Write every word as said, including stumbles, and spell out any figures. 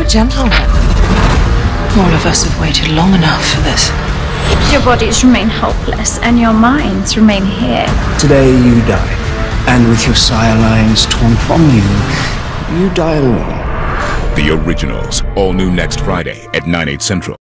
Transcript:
Gentlemen, all of us have waited long enough for this. Your bodies remain helpless, and your minds remain here. Today you die, and with your sire lines torn from you, you die alone. The Originals, all new next Friday at nine, eight central.